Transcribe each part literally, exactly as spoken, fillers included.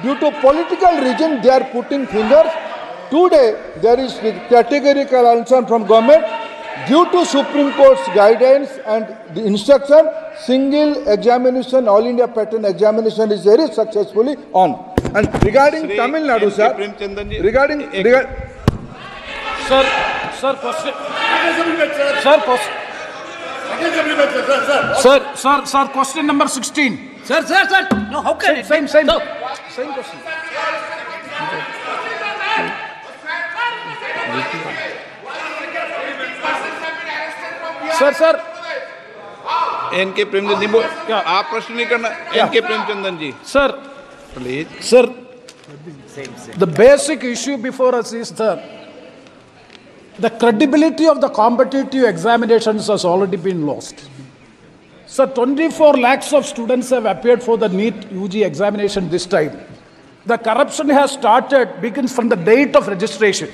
due to political reason they are putting fingers. Today there is categorical answer from government. Due to Supreme Court's guidance and the instruction, single examination, All India pattern examination is very successfully on. And regarding Shri Tamil Nadu, sir, regarding, regarding sir, sir, question, sir, question, sir, sir, sir, question number sixteen. Sir, sir, sir, no, how can it? Same, same, No. same question. Sir, sir. N K Premchand जी, क्या आप प्रश्न नहीं करना? N K Premchandan ji, Sir, please. sir, the basic issue before us is the the credibility of the competitive examinations has already been lost. So twenty-four lakhs of students have appeared for the NEET U G examination this time. The corruption has started, begins from the date of registration.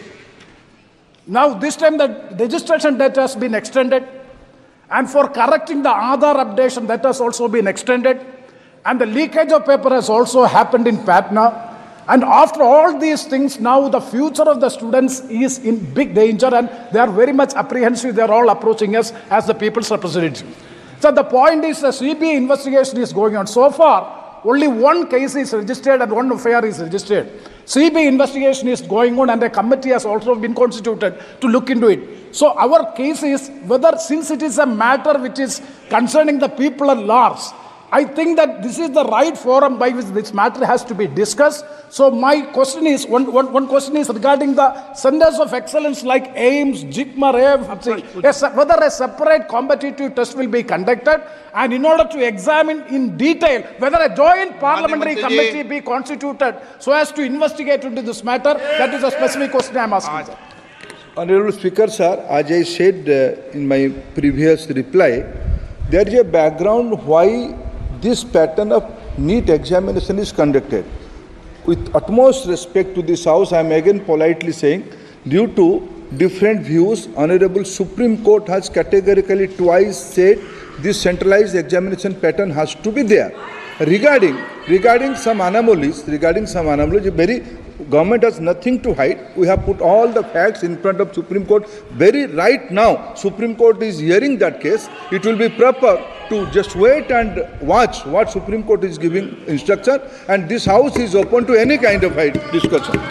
Now this time the registration date has been extended, and for correcting the Aadhaar updation, that has also been extended, and the leakage of paper has also happened in Patna. And after all these things, now the future of the students is in big danger, and they are very much apprehensive. They are all approaching us as the people's representative. So the point is, the C B I investigation is going on. So far, only one case is registered and one F I R is registered. C B I investigation is going on, and a committee has also been constituted to look into it. So our case is whether, since it is a matter which is concerning the people at large, I think that this is the right forum by which this matter has to be discussed. So my question is, one, one, one question is regarding the centers of excellence like AIIMS, JICMA, A F, a, whether a separate competitive test will be conducted, and in order to examine in detail whether a joint parliamentary committee be constituted so as to investigate into this matter. That is a specific question I am asking, sir. Honorable Speaker, sir, as I said uh, in my previous reply, there is a background why this pattern of NEET examination is conducted. With utmost respect to this House, I am again politely saying, due to different views, Honorable Supreme Court has categorically twice said this centralized examination pattern has to be there. Regarding, regarding some anomalies, regarding some anomalies, very government has nothing to hide. We have put all the facts in front of Supreme Court. Very right now, Supreme Court is hearing that case. It will be proper to just wait and watch what Supreme Court is giving instruction, and this House is open to any kind of discussion.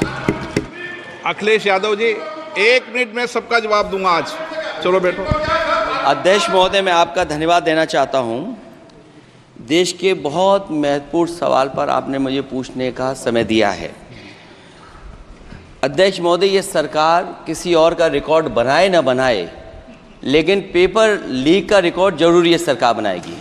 Akhilesh Yadav ji, एक minute में सबका जवाब दूंगा आज. चलो बैठो. अध्यक्ष महोदय, मैं आपका धन्यवाद देना चाहता हूं. देश के बहुत महत्वपूर्ण सवाल पर आपने मुझे पूछने का समय दिया है. अध्यक्ष महोदय, ये सरकार किसी और का रिकॉर्ड बनाए ना बनाए, लेकिन पेपर लीक का रिकॉर्ड जरूर ये सरकार बनाएगी.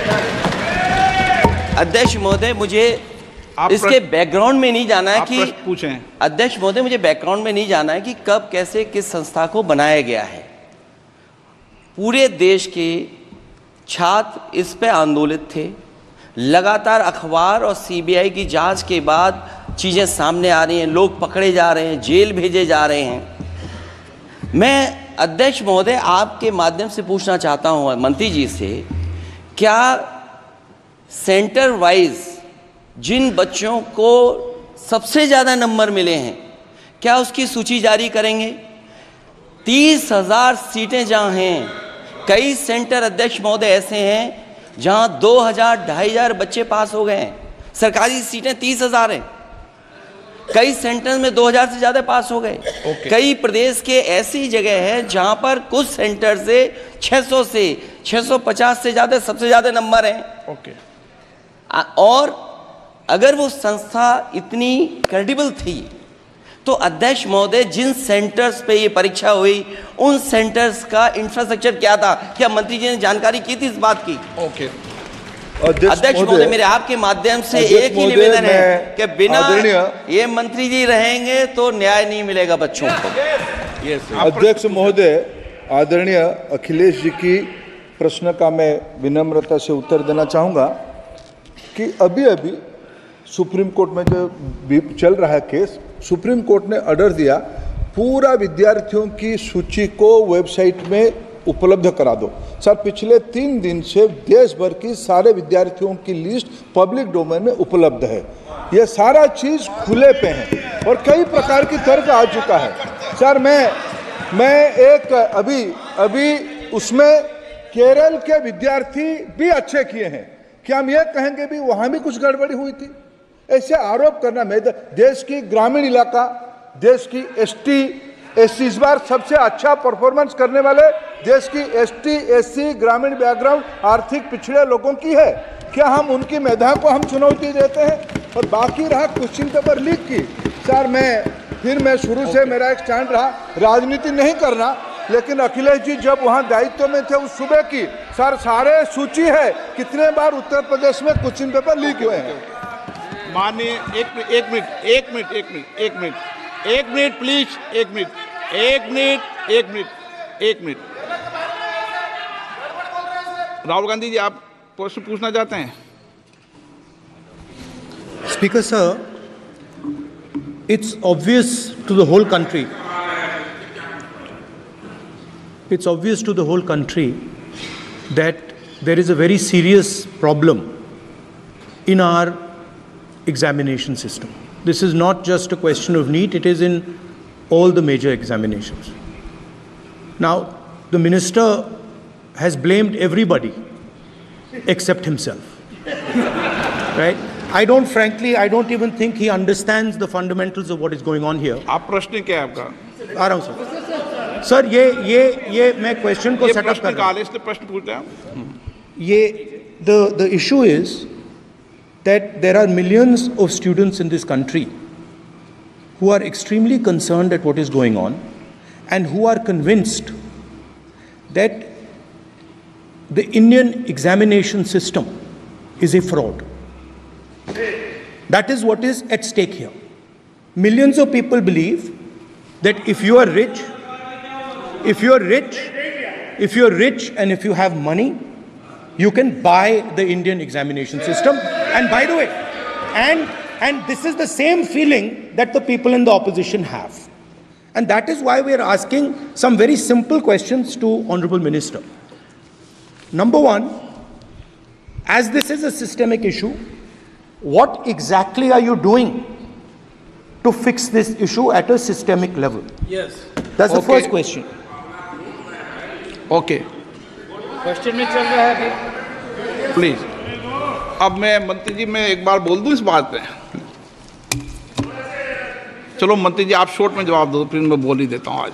अध्यक्ष महोदय, मुझे इसके बैकग्राउंड में नहीं जाना है कि पूछें. अध्यक्ष महोदय, मुझे बैकग्राउंड में नहीं जाना है कि कब, कैसे, किस संस्था को बनाया गया है. पूरे देश के छात्र इस पे आंदोलित थे. लगातार अखबार और सीबीआई की जांच के बाद चीज़ें सामने आ रही हैं, लोग पकड़े जा रहे हैं, जेल भेजे जा रहे हैं. मैं अध्यक्ष महोदय आपके माध्यम से पूछना चाहता हूं मंत्री जी से, क्या सेंटर वाइज जिन बच्चों को सबसे ज़्यादा नंबर मिले हैं, क्या उसकी सूची जारी करेंगे? तीस हजार सीटें जहां हैं, कई सेंटर अध्यक्ष महोदय ऐसे हैं जहां दो हजार ढाई हजार बच्चे पास हो गए हैं. सरकारी सीटें तीस हजार हैं, कई सेंटर में दो हजार से ज्यादा पास हो गए. okay. कई प्रदेश के ऐसी जगह है जहां पर कुछ सेंटर से छह सौ से छह सौ पचास से ज्यादा सबसे ज्यादा नंबर हैं. okay. और अगर वो संस्था इतनी क्रेडिबल थी तो अध्यक्ष महोदय जिन सेंटर्स पे ये परीक्षा हुई उन सेंटर्स का इंफ्रास्ट्रक्चर क्या था? क्या मंत्री जी ने जानकारी की थी इस बात की? ओके. अध्यक्ष महोदय, मेरे आपके माध्यम से एक ही निवेदन है कि बिना ये मंत्री जी रहेंगे तो न्याय नहीं मिलेगा बच्चों को. अध्यक्ष महोदय, आदरणीय अखिलेश जी की प्रश्न का मैं विनम्रता से उत्तर देना चाहूँगा कि अभी अभी सुप्रीम कोर्ट में जो चल रहा है केस, सुप्रीम कोर्ट ने ऑर्डर दिया पूरा विद्यार्थियों की सूची को वेबसाइट में उपलब्ध करा दो. सर, पिछले तीन दिन से देश भर की सारे विद्यार्थियों की लिस्ट पब्लिक डोमेन में उपलब्ध है. ये सारा चीज खुले पे है और कई प्रकार की तर्क आ चुका है। सर मैं मैं एक अभी अभी उसमें केरल के विद्यार्थी भी अच्छे किए हैं, क्या हम ये कहेंगे भी वहां भी कुछ गड़बड़ी हुई थी? ऐसे आरोप करना, मैं देश की ग्रामीण इलाका, देश की एसटी एससी इस बार सबसे अच्छा परफॉर्मेंस करने वाले देश की एसटी एससी ग्रामीण बैकग्राउंड आर्थिक पिछड़े लोगों की है, क्या हम उनकी मेधा को हम चुनौती देते हैं? और बाकी रहा क्वेश्चन पेपर लीक की, सर मैं फिर मैं शुरू से मेरा एक स्टैंड रहा, राजनीति नहीं करना, लेकिन अखिलेश जी जब वहां दायित्व में थे उस सूबे की, सर सारे सूची है कितने बार उत्तर प्रदेश में क्वेश्चन पेपर लीक हुए हैं। माननीय एक मिनट एक मिनट एक मिनट एक मिनट एक मिनट एक मिनट प्लीज एक मिनट एक मिनट एक मिनट एक मिनट राहुल गांधी जी आप प्रश्न पूछना चाहते हैं? Speaker sir, it's obvious to the whole country, it's obvious to the whole country that there is a very serious problem in our examination system. This is not just a question of NEET, it is in all the major examinations. Now, the minister has blamed everybody except himself, right? I don't, frankly, I don't even think he understands the fundamentals of what is going on here. आप प्रश्न क्या है आपका? आ रहा हूँ sir. Sir ये ये ये मैं क्वेश्चन को सेटअप कर रहा हूँ। इसलिए प्रश्न पूछते हैं। ये the the issue is that there are millions of students in this country who are extremely concerned at what is going on and who are convinced that the Indian examination system is a fraud. That is what is at stake here. Millions of people believe that if you are rich, if you are rich, if you are rich and if you have money, you can buy the Indian examination system. And by the way, and and this is the same feeling that the people in the opposition have. And that is why we are asking some very simple questions to Honorable Minister. Number one, as this is a systemic issue, what exactly are you doing to fix this issue at a systemic level? Yes. That's the Okay. first question. Okay question में चल रहा है अभी। Please. अब मैं मंत्री जी मैं एक बार बोल दूं इस बात पे? चलो मंत्री जी आप शॉर्ट में जवाब दो, फिर मैं बोल ही देता हूं। आज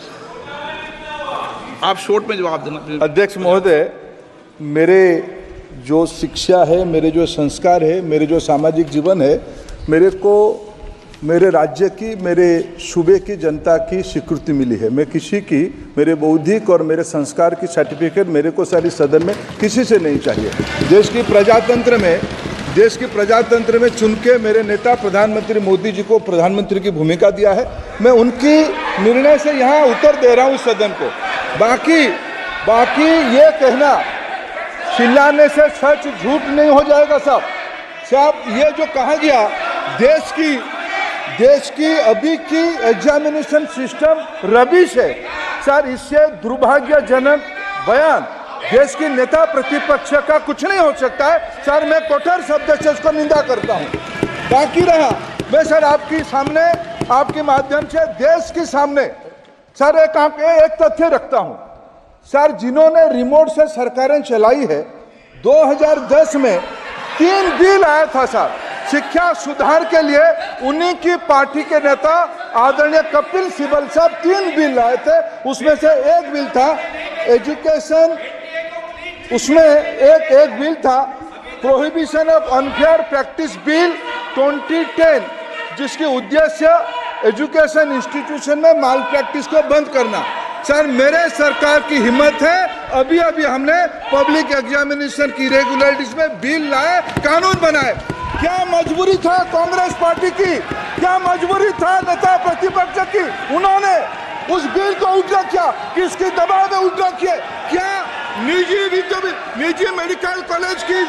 आप शॉर्ट में जवाब देना प्लीज। अध्यक्ष महोदय, मेरे जो शिक्षा है, मेरे जो संस्कार है, मेरे जो सामाजिक जीवन है, मेरे को मेरे राज्य की, मेरे सूबे की जनता की स्वीकृति मिली है। मैं किसी की, मेरे बौद्धिक और मेरे संस्कार की सर्टिफिकेट मेरे को सारी सदन में किसी से नहीं चाहिए। देश की प्रजातंत्र में देश की प्रजातंत्र में चुन के मेरे नेता प्रधानमंत्री मोदी जी को प्रधानमंत्री की भूमिका दिया है। मैं उनकी निर्णय से यहाँ उत्तर दे रहा हूँ सदन को। बाकी बाकी ये कहना चिल्लाने से सच झूठ नहीं हो जाएगा साहब। साहब ये जो कहा गया देश की देश की अभी की एग्जामिनेशन सिस्टम रबिश है सर, इससे दुर्भाग्यजनक बयान देश की नेता प्रतिपक्ष का कुछ नहीं हो सकता है सर। मैं कठोर शब्द से उसको निंदा करता हूँ। बाकी रहा, मैं सर आपके सामने, आपके माध्यम से देश के सामने सर एक एक तथ्य रखता हूँ सर। जिन्होंने रिमोट से सरकारें चलाई है, दो हज़ार दस में तीन बिल आया था सर शिक्षा सुधार के लिए। उन्हीं की पार्टी के नेता आदरणीय कपिल सिब्बल साहब तीन बिल लाए थे। उसमें से एक बिल था एजुकेशन, उसमें एक एक बिल था prohibition of unfair practice bill दो हज़ार दस, जिसकी उद्देश्य एजुकेशन इंस्टीट्यूशन में माल प्रैक्टिस को बंद करना। सर मेरे सरकार की हिम्मत है, अभी अभी हमने पब्लिक एग्जामिनेशन की रेगुलरिटीज में बिल लाए, कानून बनाए। क्या मजबूरी था कांग्रेस पार्टी की, क्या मजबूरी था नेता प्रतिपक्ष की? उन्होंने उस बिल को उल्टा किया, किसके दबाव में उल्टा किया? क्या निजी विद्यालय, निजी मेडिकल कॉलेज की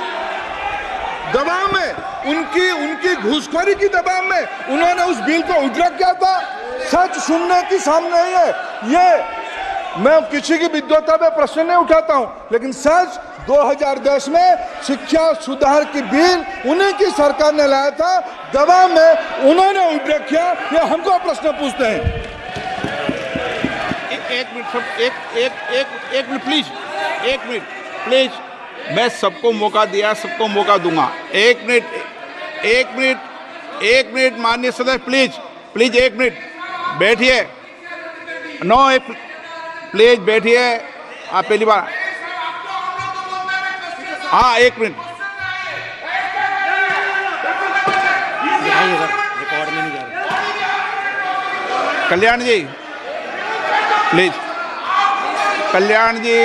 दबाव में, उनकी उनकी घूसखोरी की दबाव में उन्होंने उस बिल को उल्टा किया था? सच सुनने की सामने ही है। ये मैं किसी की विद्वता पे प्रश्न नहीं उठाता हूं, लेकिन सच दो हज़ार दस में शिक्षा सुधार की बिल उन्हीं की सरकार ने लाया था, दबाव में उन्होंने उल्लेख किया। ये हमको प्रश्न पूछते हैं। एक, एक मिनट सब एक एक एक एक मिनट प्लीज, एक मिनट प्लीज, मैं सबको मौका दिया, सबको मौका दूंगा। एक मिनट एक मिनट एक मिनट माननीय सदस्य, प्लीज प्लीज एक मिनट बैठिए। नो एक प्लीज बैठिए, आप पहली बार। हाँ एक minute, Kalyan ji please, Kalyan ji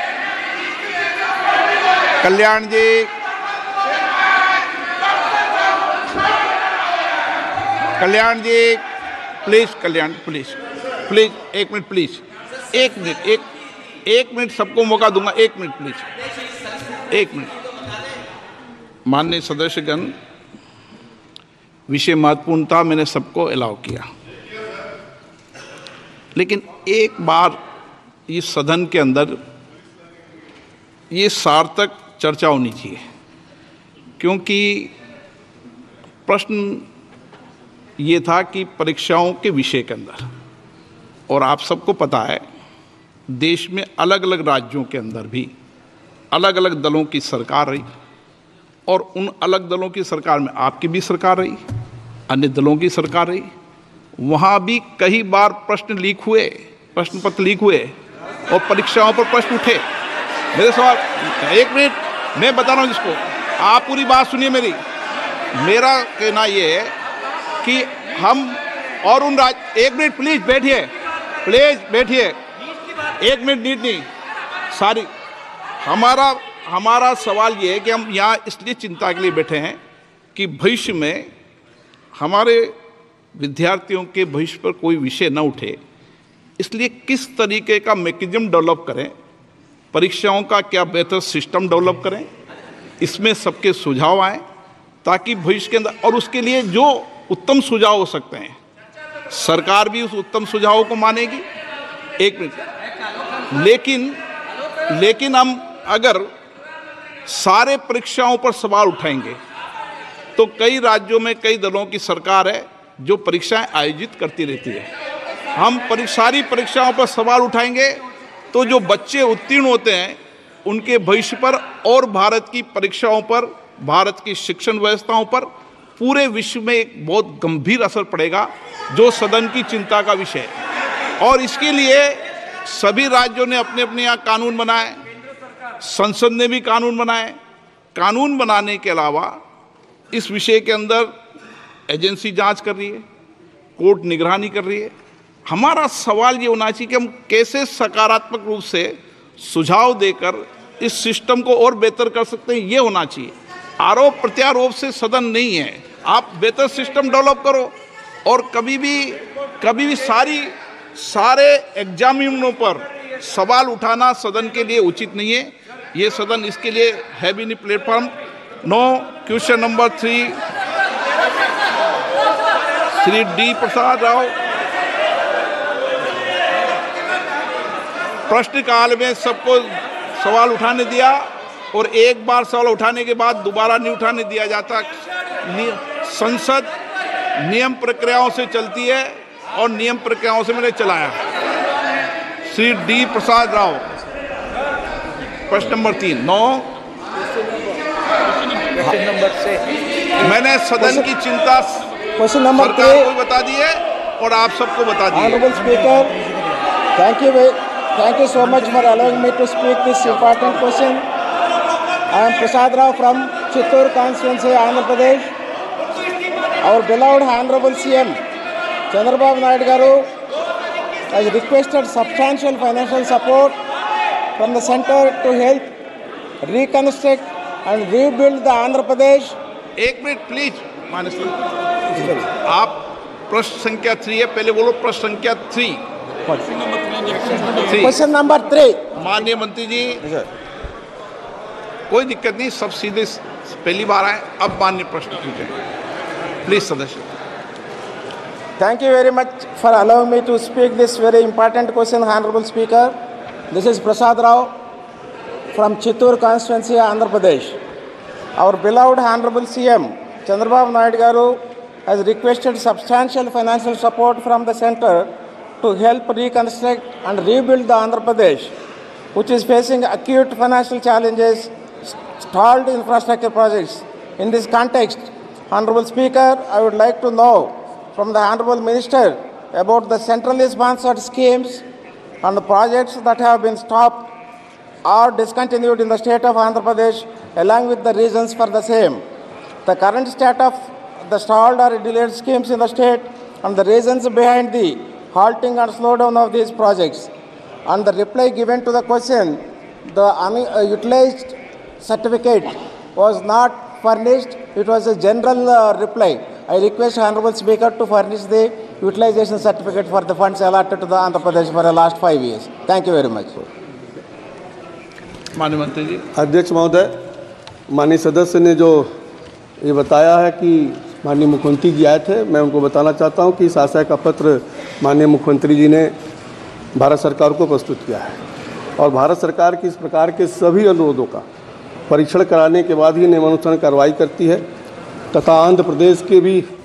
Kalyan ji Kalyan ji please, Kalyan please please एक मिनट प्लीज, एक मिनट एक एक मिनट सबको मौका दूंगा। एक मिनट प्लीज, एक मिनट। माननीय सदस्यगण, विषय महत्वपूर्ण था, मैंने सबको अलाउ किया, लेकिन एक बार इस सदन के अंदर ये सार्थक चर्चा होनी चाहिए, क्योंकि प्रश्न ये था कि परीक्षाओं के विषय के अंदर, और आप सबको पता है देश में अलग अलग राज्यों के अंदर भी अलग अलग दलों की सरकार रही, और उन अलग दलों की सरकार में आपकी भी सरकार रही, अन्य दलों की सरकार रही। वहाँ भी कई बार प्रश्न लीक हुए, प्रश्न पत्र लीक हुए और परीक्षाओं पर प्रश्न उठे। मेरे सवाल, एक मिनट मैं बता रहा हूँ जिसको, आप पूरी बात सुनिए मेरी। मेरा कहना ये है कि हम और उन राज, एक मिनट प्लीज बैठिए, प्लीज बैठिए, एक मिनट नीट नहीं सारी। हमारा हमारा सवाल ये है कि हम यहाँ इसलिए चिंता के लिए बैठे हैं कि भविष्य में हमारे विद्यार्थियों के भविष्य पर कोई विषय न उठे, इसलिए किस तरीके का मैकेनिज्म डेवलप करें, परीक्षाओं का क्या बेहतर सिस्टम डेवलप करें, इसमें सबके सुझाव आए ताकि भविष्य के अंदर, और उसके लिए जो उत्तम सुझाव हो सकते हैं सरकार भी उस उत्तम सुझावों को मानेगी। एक मिनट, लेकिन लेकिन हम अगर सारे परीक्षाओं पर सवाल उठाएंगे तो कई राज्यों में कई दलों की सरकार है जो परीक्षाएं आयोजित करती रहती है। हम सारी परीक्षाओं पर सवाल उठाएंगे तो जो बच्चे उत्तीर्ण होते हैं उनके भविष्य पर और भारत की परीक्षाओं पर, भारत की शिक्षण व्यवस्थाओं पर, पूरे विश्व में एक बहुत गंभीर असर पड़ेगा, जो सदन की चिंता का विषय है। और इसके लिए सभी राज्यों ने अपने अपने यहाँ कानून बनाए, संसद ने भी कानून बनाए। कानून बनाने के अलावा इस विषय के अंदर एजेंसी जांच कर रही है, कोर्ट निगरानी कर रही है। हमारा सवाल ये होना चाहिए कि हम कैसे सकारात्मक रूप से सुझाव देकर इस सिस्टम को और बेहतर कर सकते हैं, ये होना चाहिए। आरोप प्रत्यारोप से सदन नहीं है। आप बेहतर सिस्टम डेवलप करो, और कभी भी कभी भी सारी सारे एग्जामिनरों पर सवाल उठाना सदन के लिए उचित नहीं है। ये सदन इसके लिए है भी नहीं platform. No question number three, Shri D Prasad Rao. प्रश्नकाल में सबको सवाल उठाने दिया, और एक बार सवाल उठाने के बाद दोबारा नहीं उठाने दिया जाता। संसद नियम प्रक्रियाओं से चलती है और नियम प्रक्रियाओं से मैंने चलाया। श्री डी प्रसाद राव, प्रश्न नंबर तीन। नौ, मैंने सदन की चिंता क्वेश्चन नंबर सरकार को बता दी है और आप सबको बता दी है। Honorable Speaker, thank you, thank you so much for allowing me to speak this important question. I am Prasad Rao from Chittoor constituency, Andhra Pradesh. Our beloved Honorable C M Chandrababu Naidu Garu has requested substantial financial support from the center to help reconstruct and rebuild the Andhra Pradesh. एक minute please, माननीय आप प्रश्न संख्या three है, पहले बोलो प्रश्न संख्या थ्री। Question number three. माननीय मंत्री जी, कोई दिक्कत नहीं, सब सीधे पहली बार आए। अब माननीय प्रश्न पूछे, प्लीज सदस्य। Thank you very much for allowing me to speak this very important question, Honorable Speaker. This is Prasad Rao from Chittoor constituency, Andhra Pradesh. Our beloved Honorable C M Chandrababu Naidu Garu has requested substantial financial support from the centre to help reconstruct and rebuild the Andhra Pradesh, which is facing acute financial challenges, stalled infrastructure projects. In this context, Honorable Speaker, I would like to know from the Honorable Minister about the centrally sponsored schemes and the projects that have been stopped or discontinued in the state of Andhra Pradesh, along with the reasons for the same. The current state of the stalled or delayed schemes in the state and the reasons behind the halting and slowdown of these projects. And the reply given to the question, the unutilized certificate was not furnished. It was a general uh, reply. I request Honorable Speaker to furnish the utilization certificate for the funds allotted to the Andhra Pradesh for the last five years. Thank you very much. माननीय मंत्री जी। अध्यक्ष महोदय, माननीय सदस्य ने जो ये बताया है कि माननीय मुख्यमंत्री जी आए थे, मैं उनको बताना चाहता हूं कि इस आशय का पत्र माननीय मुख्यमंत्री जी ने भारत सरकार को प्रस्तुत किया है और भारत सरकार की इस प्रकार के सभी अनुरोधों का परीक्षण कराने के बाद ही नियमानुसार कार्रवाई करती है तथा आंध्र प्रदेश के भी